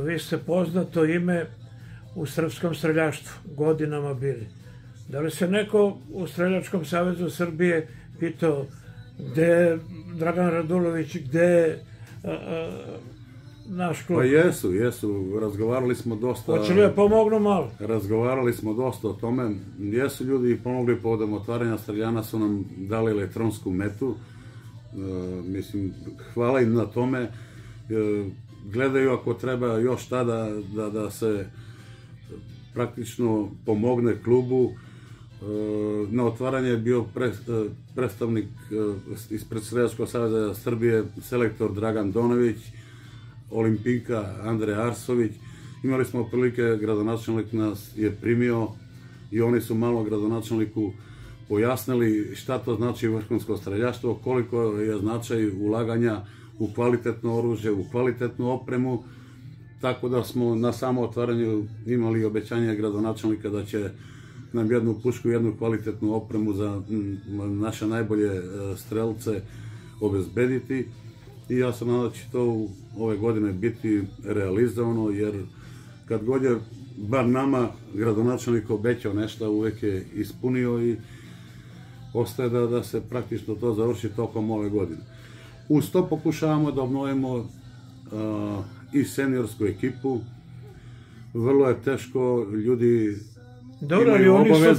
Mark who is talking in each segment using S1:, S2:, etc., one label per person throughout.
S1: vi ste poznato ime u srpskom streljaštvu, godinama bili. Da li se neko u Streljačkom savezu Srbije pitao gde je Dragan Radulović, gde je naš klub?
S2: Pa jesu, razgovarali smo dosta...
S1: Hoće li je pomognu malo?
S2: Razgovarali smo dosta o tome. Jesu ljudi pomogli povodom otvaranja streljana, su nam dali elektronsku metu. Mislim, hvala im na tome. Gledaju ako treba još tada da se praktično pomogne klubu. Na otvaranje je bio predstavnik ispred Streljačkog saveza Srbije, selektor Dragan Donović, Olimpijka Andrej Arsović. Imali smo prilike, gradonačelnik nas je primio i oni su malo gradonačelniku pojasnili šta to znači vrhunsko streljaštvo, koliko je značaj ulaganja u kvalitetno oružje, u kvalitetnu opremu, tako da smo na samo otvaranju imali obećanje gradonačelnika da će nam jednu pušku, jednu kvalitetnu opremu za naše najbolje strelce obezbediti i ja sam nadam da će to ove godine biti realizovano, jer kad god je bar nama gradonačelnik obećao nešto, uvek je ispunio i ostaje da se praktično to završi tokom ove godine. Uz to pokušavamo da obnovimo i seniorsku ekipu. Vrlo je teško, ljudi imaju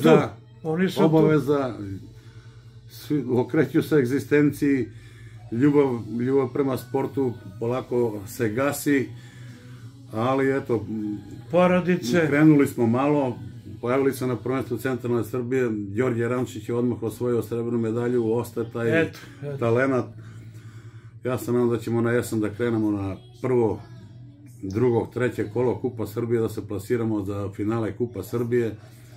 S2: obaveza, okreću se egzistenciji, ljubav prema sportu polako se gasi, ali eto, krenuli smo malo, pojavili se na prvenstvu Centralne Srbije, Đorđe Rančić je odmah osvojio srebrnu medalju, ostaje taj talenat. Ja se nadam da ćemo na jesen da krenemo na prvo, drugo, treće kolo Kupa Srbije, da se plasiramo za finale Kupa Srbije.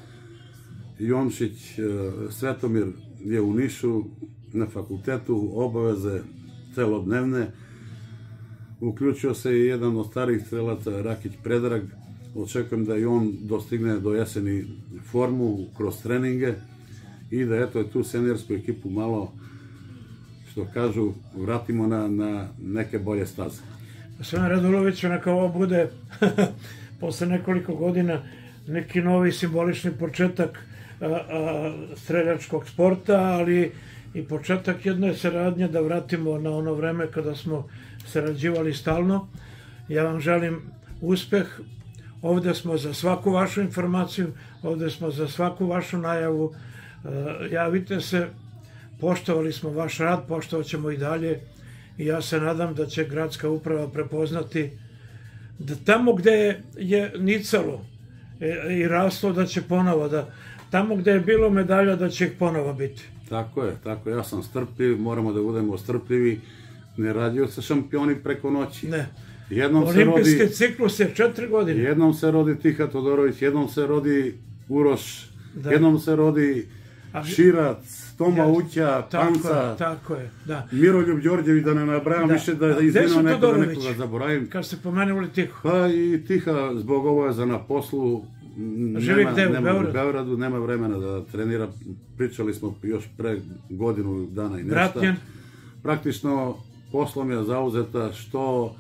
S2: Jomšić Svetomir je u Nišu na fakultetu, obaveze celodnevne. Uključio se i jedan od starih strelaca, Rakić Predrag. Očekujem da i on dostigne do jeseni formu kroz treninge i da eto tu seniorsku ekipu malo, što kažu, vratimo na neke bolje staze.
S1: Gospodine Raduloviću, neka ovo bude posle nekoliko godina neki novi simbolični početak streljačkog sporta, ali i početak jedne saradnje, da vratimo na ono vreme kada smo sarađivali stalno. Ja vam želim uspeh. Ovde smo za svaku vašu informaciju, ovde smo za svaku vašu najavu. Javite se, poštovali smo vaš rad, poštovat ćemo i dalje i ja se nadam da će gradska uprava prepoznati da tamo gde je nicalo i raslo da će ponovo, da tamo gde je bilo medalja da će ih ponovo biti.
S2: Tako je, ja sam strpljiv, moramo da budemo strpljivi, ne rađaju se šampioni preko noći.
S1: Ne. Olimpijski ciklus je 4 godine.
S2: Jednom se rodi Tiha Todorović, jednom se rodi Uroš, jednom se rodi Širac, Toma Uća, Panca, Miroljub Đorđević, da ne nabrajam više, da izvinam nekoga zaboravim.
S1: Kad ste pomenuli Tihu?
S2: Pa i Tiha zbog obaveza na poslu,
S1: živi gde u
S2: Beogradu, nema vremena da trenira. Pričali smo još pre godinu dana i nešto.
S1: Bratnjen?
S2: Praktično poslom je zauzeta što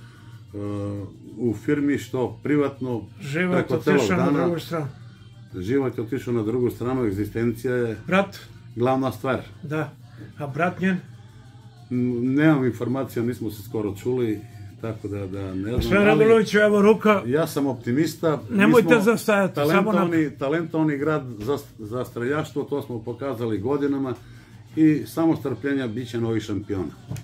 S2: u firmi, što privatno.
S1: Život otišao na drugu stranu.
S2: Život je otišao na drugu stranu, egzistencija je glavna stvar.
S1: Da, a bratnjen?
S2: Nemam informacija, nismo se skoro čuli, tako da ne znam.
S1: Gospodin Raduloviću, evo ruka.
S2: Ja sam optimista.
S1: Nemojte zastajati.
S2: Talentovani grad za streljaštvo, to smo pokazali godinama i samo strpljenja, bit će novi šampiona.